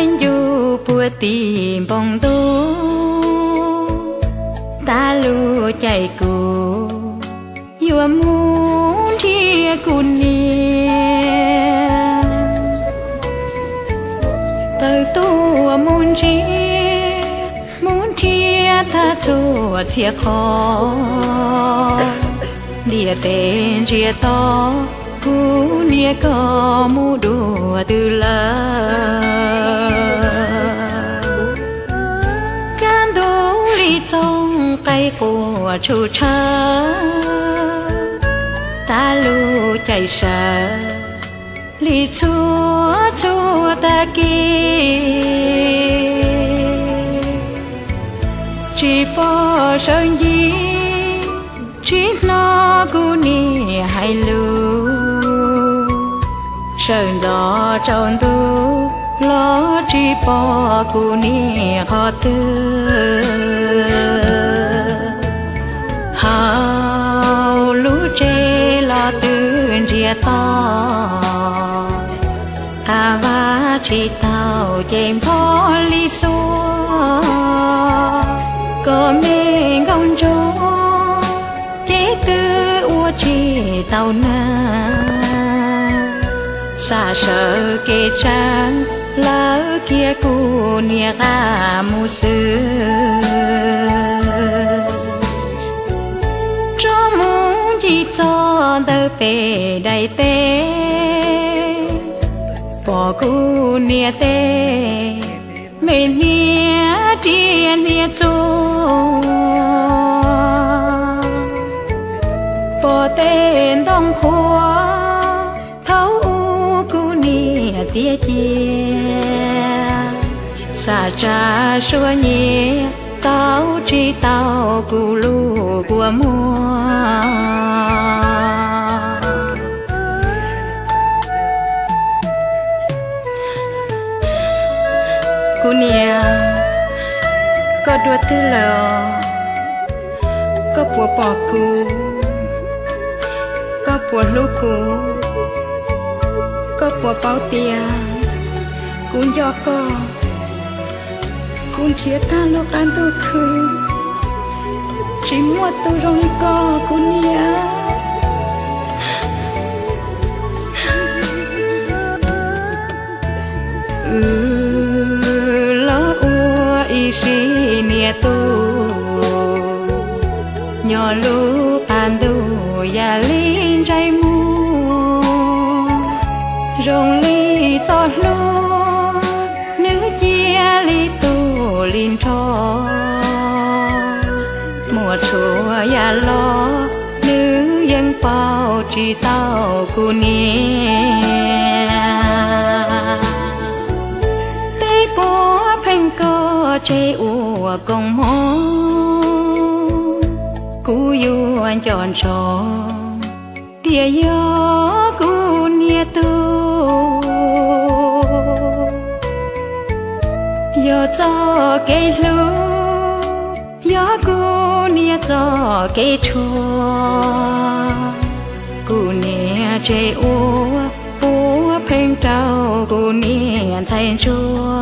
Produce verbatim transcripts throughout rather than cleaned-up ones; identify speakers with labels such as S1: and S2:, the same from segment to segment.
S1: anh du bùa tìm bông tu ta lu chạy cu yêu muốn chia cu nia từ tu muốn chia muốn chia ta chua chia khó địa tên chia to cú nia có mu đùa từ lỡ can đủ lý trong cây của chủ trơ ta lu chạy sợ lý chúa chúa ta kia chỉ bỏ sơn gì chỉ nó cú nia hay lu sơn gió tròn tu lo chỉ bỏ cú nia khó tư hào lũ chê lo tư ria to à va chỉ tàu chém phó lý xua có mình không chỗ chế tư ua chỉ tàu na xa sợ kê trang lỡ kia cu nia ga mu sư cho muốn chỉ cho đỡ về đầy tê bỏ cu nia tê mình nia chia nia chua bỏ tên đông khóa tia chia xa cha xua nhẹ tao chỉ tao cu lu của mua cu nia có đua tư lò có bùa bỏ cu có bùa lu cu có bùa bao tia cũng do có cũng thiệt ta lúc ăn tôi khứ chỉ mua tôi rong co cũng nhớ ừ lo ua y si nia tu nhỏ lu ăn tu ya linh trái mu rong li cho lu nữ chia li tu linh cho mùa chùa ya lo nữ dân bao chỉ tao cu nia tây bố phanh co chê ua công mô cu yu anh chọn cho tia gió cu nia tu gió cho cây lu gió cu nia cho cây chua cu nia chê ua búa phênh trao cu nia thành chua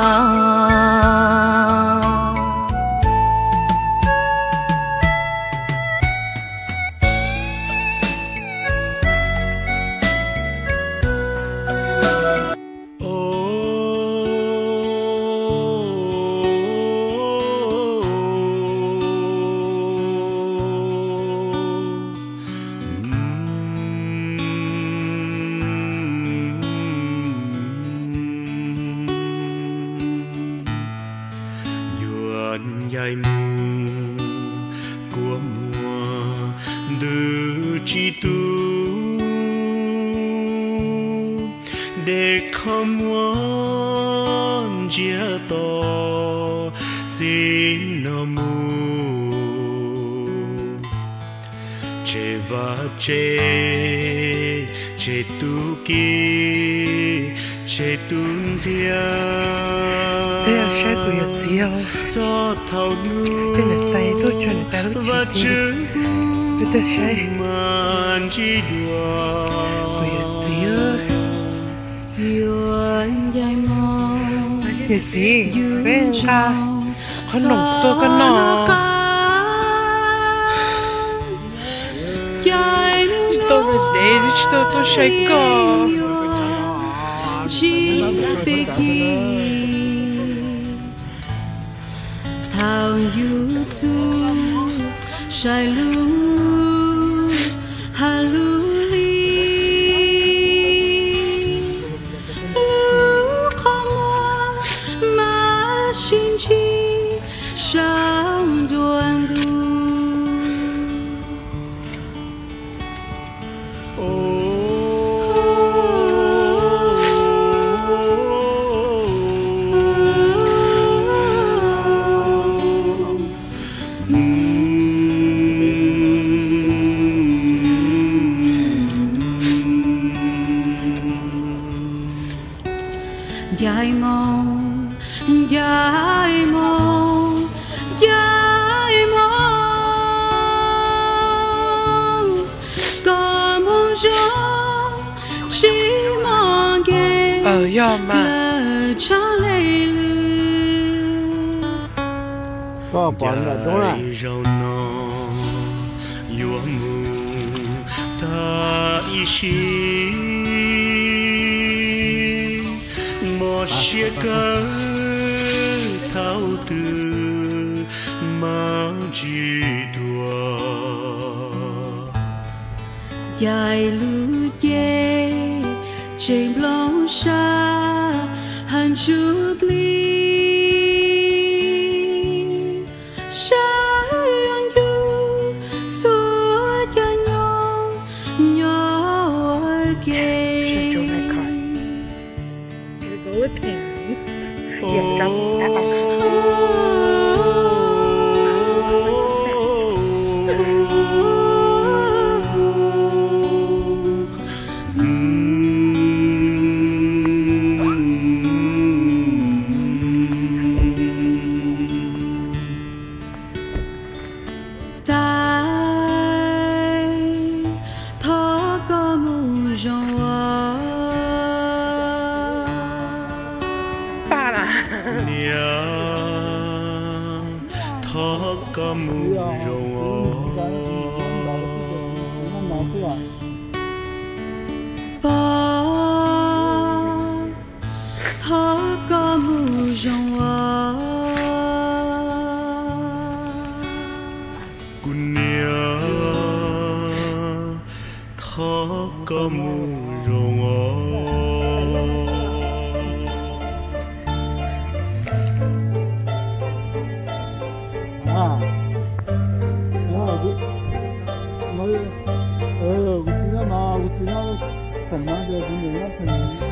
S2: dài mù của mùa đưa chi tu để không muốn chia to chỉ nó mù chê và chê chê tu kia chê tuôn chia cho thầu nuôi và chữ màn chi đùa
S1: yêu anh dài mong
S3: 姐姐，别个，可能多个喏，多个得的是多多谁个？
S1: thao yu tu shai lu ha lu li lu không ma xin chi sao duan du dài mong dài mong dài mong có mong gió chỉ mong nghe lời cha lệ lư
S4: có bọn là đúng là
S2: chia cớ thao từ mà chỉ đùa
S1: dài lũ dê trên lòng xa hàng chục ly xa yon du xua cho nhau nhỏ kề
S3: Điểm cắm đã bằng
S2: có mù rồng
S1: ba thọ có mù rồng
S2: cún nia thọ có mù rồng
S4: à nó là cái mới ờ cái gì đó mà cái gì đó phần nào giờ cái gì đó phần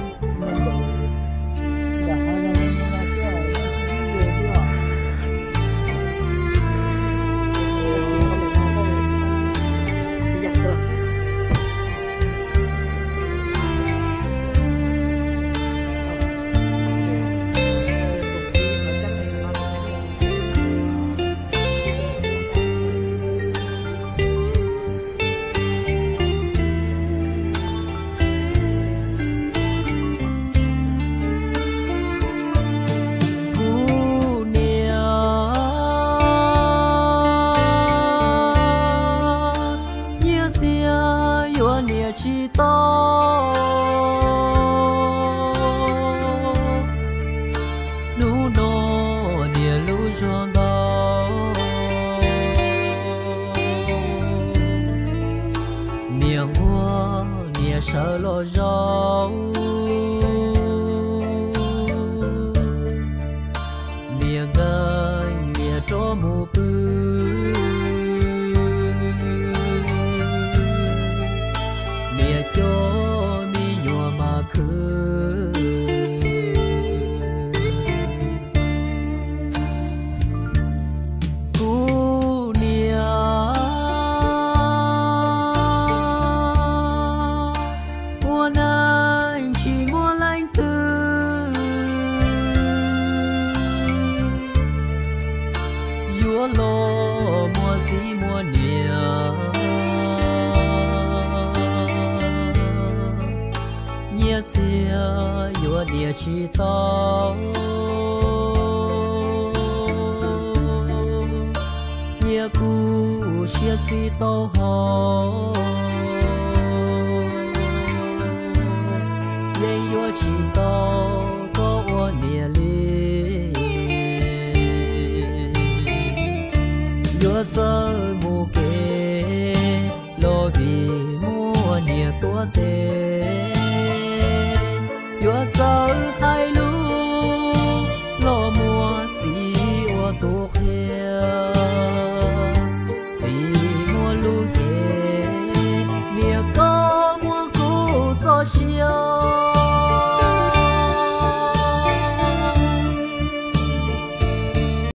S4: là hai năm năm kia là cái gì
S5: chỉ to nụ nô nia lũ giòn đó nia mua nia sợ lo gió nia ngơi nia trố mù bư cho mi nhòa mà khứ cú nia mua anh chỉ mua lạnh tư vua lo mua gì mua nia nia xia yo nia chỉ to chia chi tô hồ ye yo chi tô tô ô nia li yo giờ mu kê lo vì mua nia tua tê yo giờ hai lu lo mua si ô tu khe